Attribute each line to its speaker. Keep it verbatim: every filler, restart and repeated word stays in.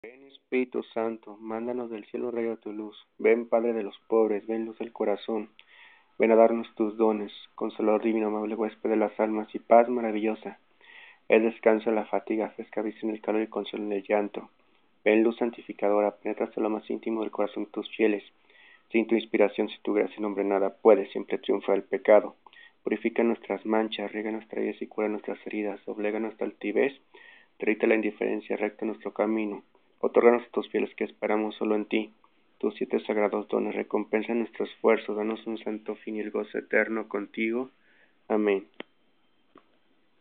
Speaker 1: Ven Espíritu Santo, mándanos del cielo rayo tu luz. Ven Padre de los pobres, ven luz del corazón. Ven a darnos tus dones, consolador divino, amable huésped de las almas y paz maravillosa. Es descanso en la fatiga, fresca brisa en el calor y consuelo en el llanto. Ven luz santificadora, penetra hasta lo más íntimo del corazón de tus fieles. Sin tu inspiración, sin tu gracia, nombre nada puede, siempre triunfa el pecado. Purifica nuestras manchas, riega nuestra vida y cura nuestras heridas, doblega nuestra altivez, derrite la indiferencia, recta nuestro camino. Otórganos a tus fieles que esperamos solo en ti. Tus siete sagrados dones recompensan nuestro esfuerzo, danos un santo fin y el gozo eterno contigo. Amén.